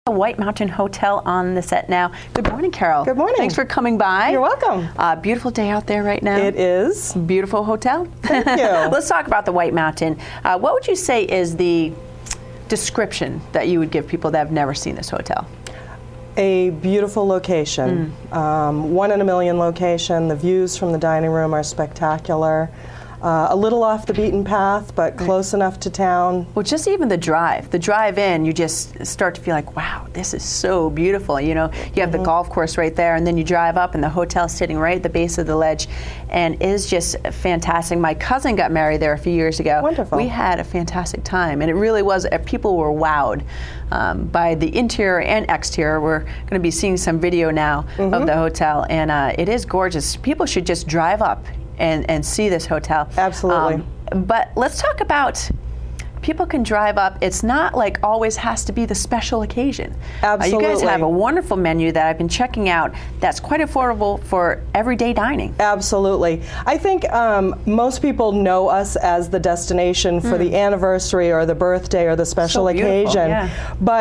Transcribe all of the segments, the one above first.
White Mountain Hotel on the set now. Good morning, Carol. Good morning. Thanks for coming by. You're welcome. Beautiful day out there right now. It is. Beautiful hotel. Thank you. Let's talk about the White Mountain. What would you say is the description that you would give people that have never seen this hotel? A beautiful location. 1 in a million location. The views from the dining room are spectacular. A little off the beaten path, but close enough to town. Well, just even the drive in, you just start to feel like, wow, this is so beautiful. You know, you have the golf course right there, and then you drive up, and the hotel's sitting right at the base of the ledge, and it is just fantastic. My cousin got married there a few years ago. Wonderful. We had a fantastic time, and it really was. People were wowed by the interior and exterior. We're going to be seeing some video now of the hotel, and it is gorgeous. People should just drive up and see this hotel. Absolutely. But let's talk about, people can drive up. It's not like always has to be the special occasion. Absolutely. You guys have a wonderful menu that I've been checking out that's quite affordable for everyday dining. Absolutely. I think most people know us as the destination for the anniversary or the birthday or the special occasion. Yeah.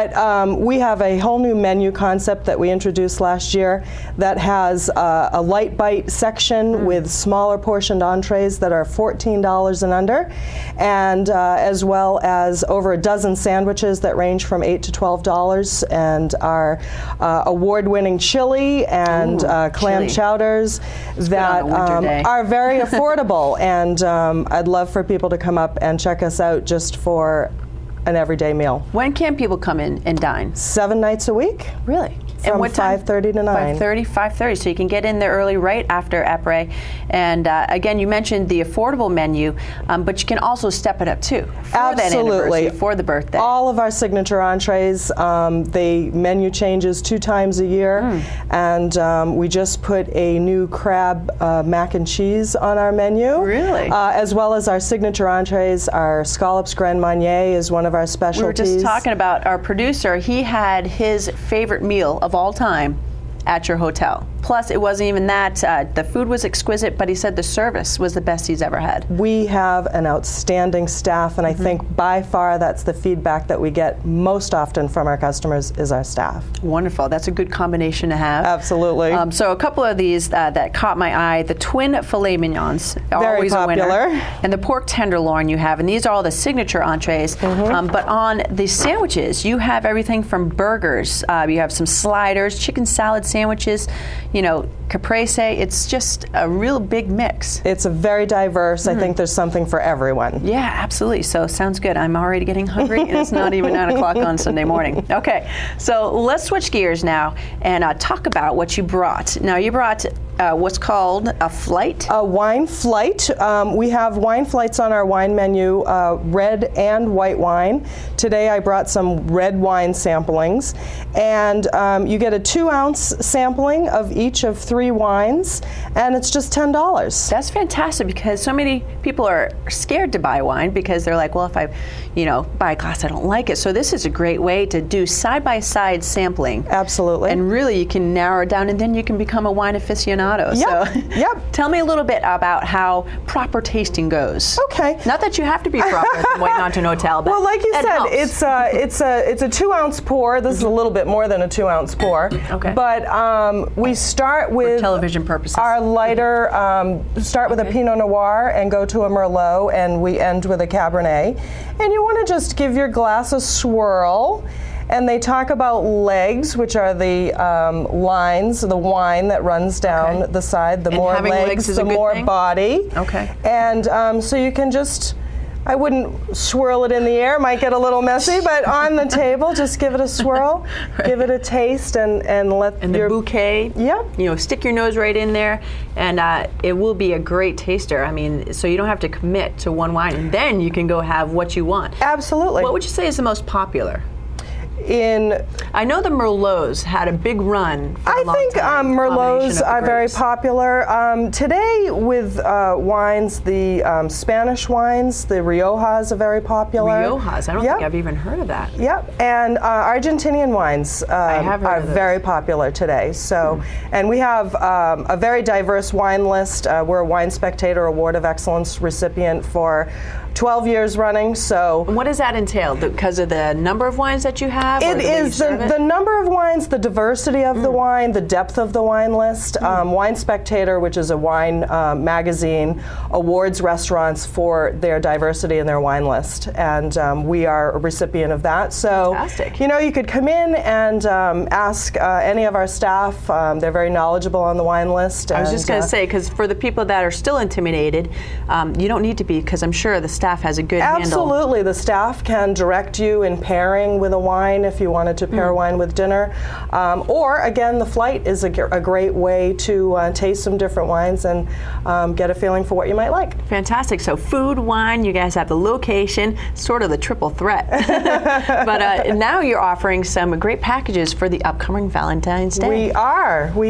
But we have a whole new menu concept that we introduced last year that has a light bite section with smaller portioned entrees that are $14 and under, and as well as over a dozen sandwiches that range from $8 to $12, and our award-winning chili and clam chowders that are very affordable. And I'd love for people to come up and check us out just for an everyday meal. When can people come in and dine? 7 nights a week. Really? From and what time? 5:30 to 9. 5:30, so you can get in there early right after après. And again, you mentioned the affordable menu, but you can also step it up too for that anniversary, for the birthday. All of our signature entrees, the menu changes 2 times a year, and we just put a new crab mac and cheese on our menu. Really? As well as our signature entrees. Our scallops Grand Marnier is one of our specialties. We were just talking about our producer. He had his favorite meal of all time at your hotel. Plus, it wasn't even that. The food was exquisite, but he said the service was the best he's ever had. We have an outstanding staff, and I think by far that's the feedback that we get most often from our customers is our staff. Wonderful. That's a good combination to have. Absolutely. So a couple of these that caught my eye. The twin filet mignons, always a winner. And the pork tenderloin you have, and these are all the signature entrees. But on the sandwiches, you have everything from burgers. You have some sliders, chicken salad sandwiches, you know, caprese. It's just a real big mix. It's a very diverse. I think there's something for everyone. Yeah, absolutely. So sounds good. I'm already getting hungry, and it's not even 9 o'clock on Sunday morning. Okay, so let's switch gears now and talk about what you brought. Now, you brought what's called a flight? A wine flight. We have wine flights on our wine menu, red and white wine. Today I brought some red wine samplings, and you get a 2-ounce sampling of each of 3 wines, and it's just $10. That's fantastic, because so many people are scared to buy wine because they're like, well, if I, you know, buy a glass, I don't like it. So this is a great way to do side-by-side sampling. Absolutely. And really, you can narrow it down, and then you can become a wine aficionado. Yep. So, tell me a little bit about how proper tasting goes. Okay. Not that you have to be proper at the White Mountain Hotel, but well, like you said, helps. it's a 2-ounce pour. This is a little bit more than a 2-ounce pour. Okay. But we start with, for television purposes, our lighter. Start with a Pinot Noir and go to a Merlot, and we end with a Cabernet. And you want to just give your glass a swirl. And they talk about legs, which are the lines, the wine that runs down the side. The more legs, the more body. Okay. And so you can just, I wouldn't swirl it in the air, might get a little messy, but on the table, just give it a swirl, give it a taste, and let the bouquet, you know, stick your nose right in there, and it will be a great taster. I mean, so you don't have to commit to one wine, and then you can go have what you want. Absolutely. What would you say is the most popular? I know the Merlots had a big run for a long think time. Merlots are very popular. Today with wines, the Spanish wines, the Riojas are very popular. Riojas? I don't think I've even heard of that. Yep, and Argentinian wines are very popular today. So, and we have a very diverse wine list. We're a Wine Spectator Award of Excellence recipient for 12 years running. So what does that entail? Because of the number of wines that you have? It is the number of wines, the diversity of the wine, the depth of the wine list. Wine Spectator, which is a wine magazine, awards restaurants for their diversity in their wine list, and we are a recipient of that. So, fantastic. You know, you could come in and ask any of our staff. They're very knowledgeable on the wine list. I was just going to say, because for the people that are still intimidated, you don't need to be, because I'm sure the staff has a good handle. Absolutely. The staff can direct you in pairing with a wine if you wanted to pair wine with dinner. Or, again, the flight is a great way to taste some different wines and get a feeling for what you might like. Fantastic. So food, wine, you guys have the location, sort of the triple threat. But now you're offering some great packages for the upcoming Valentine's Day. We are. We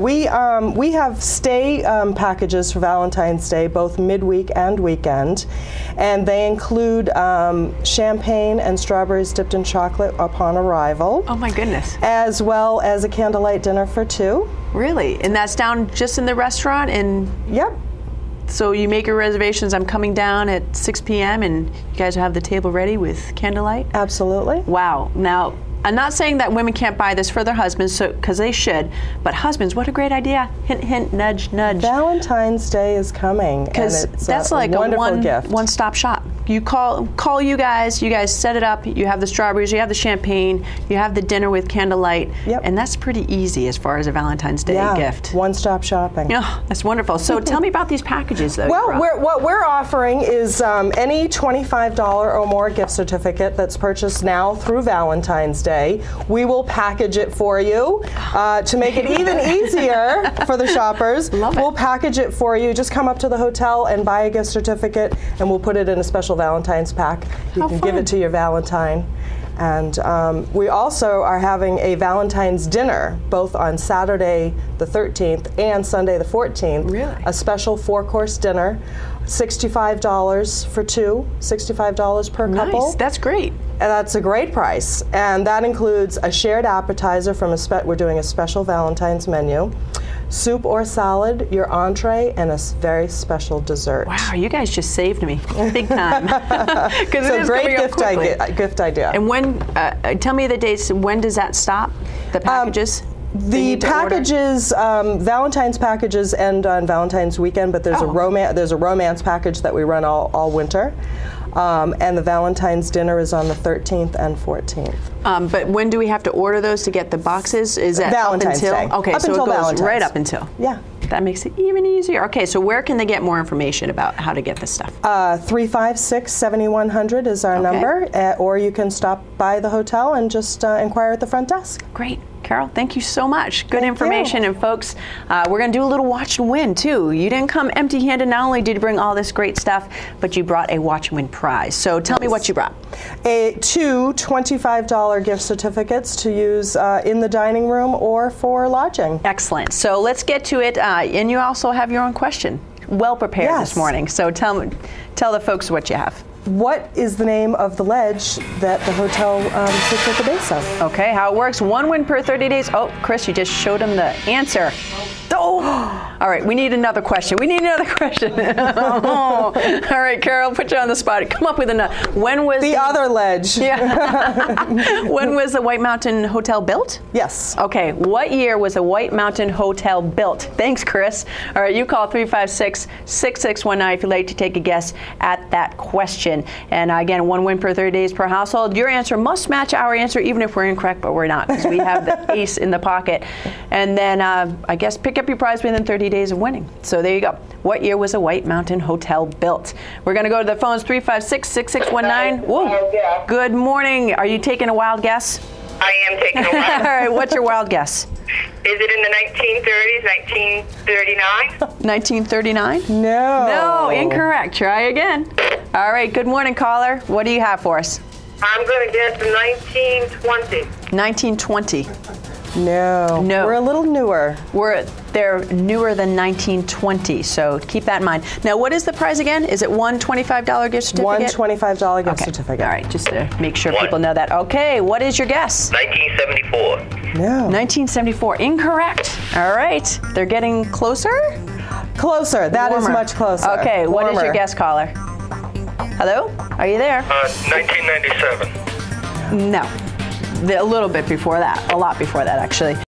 have stay packages for Valentine's Day, both midweek and weekend. And they include champagne and strawberries dipped in chocolate upon arrival. Oh my goodness. As well as a candlelight dinner for two. Really? And that's down just in the restaurant? Yep. So you make your reservations, I'm coming down at 6 p.m. and you guys have the table ready with candlelight? Absolutely. Wow. Now, I'm not saying that women can't buy this for their husbands, because they should, but husbands, what a great idea. Hint, hint, nudge, nudge. Valentine's Day is coming, because that's like a one-stop shop. You call you guys set it up, you have the strawberries, you have the champagne, you have the dinner with candlelight, and that's pretty easy as far as a Valentine's Day gift. One-stop shopping. Yeah, that's wonderful. So tell me about these packages, though. Well, what we're offering is any $25 or more gift certificate that's purchased now through Valentine's Day. We will package it for you to make it even easier for the shoppers. We'll package it for you. Just come up to the hotel and buy a gift certificate, and we'll put it in a special Valentine's pack. You can give it to your Valentine. And we also are having a Valentine's dinner, both on Saturday the 13th and Sunday the 14th. Really? A special 4-course dinner, $65 for two, $65 per couple. Nice, that's great. And that's a great price. And that includes a shared appetizer from we're doing a special Valentine's menu, soup or salad, your entree, and a very special dessert. Wow, you guys just saved me big time. So great gift idea. And when, tell me the dates, when does that stop, the packages? The packages, Valentine's packages end on Valentine's weekend, but there's a romance package that we run all winter. And the Valentine's dinner is on the 13th and 14th. But when do we have to order those to get the boxes? Is that Valentine's up until? Day. Okay, up so until it goes Valentine's. right up until. Yeah. That makes it even easier. Okay, so where can they get more information about how to get this stuff? 356-7100 is our number, or you can stop by the hotel and just inquire at the front desk. Great. Carol, thank you so much. Good information. And folks, we're going to do a little watch and win too. You didn't come empty-handed. Not only did you bring all this great stuff, but you brought a watch and win prize. So tell me what you brought. Two $25 gift certificates to use in the dining room or for lodging. Excellent. So let's get to it. And you also have your own question. Well prepared this morning. So tell the folks what you have. What is the name of the ledge that the hotel sits at the base of? Okay, how it works. 1 win per 30 days. Oh, Chris, you just showed him the answer. Oh! All right, we need another question. All right, Carol, put you on the spot. Come up with another. When was the other ledge? Yeah. When was the White Mountain Hotel built? Yes. Okay, what year was the White Mountain Hotel built? Thanks, Chris. All right, you call 356-6619 if you'd like to take a guess at that question. And again, 1 win per 30 days per household. Your answer must match our answer, even if we're incorrect, but we're not, because we have the ace in the pocket. And then I guess pick up your prize within 30 days of winning. So there you go. What year was a White Mountain Hotel built? We're going to go to the phones, 356-6619. Whoa. Good morning. Are you taking a wild guess? I am taking a wild. All right, what's your wild guess? Is it in the 1930s, 1939? 1939? No, incorrect. Try again. All right, good morning, caller. What do you have for us? I'm going to guess 1920. 1920. No. We're a little newer. They're newer than 1920, so keep that in mind. Now, what is the prize again? Is it one $25 gift certificate? One $25 gift certificate. All right, just to make sure people know that. Okay, what is your guess? 1974. No. 1974. Incorrect. All right, they're getting closer? Closer. That is much closer. Okay, what is your guess, caller? Hello? Are you there? 1997. No. A little bit before that. A lot before that, actually.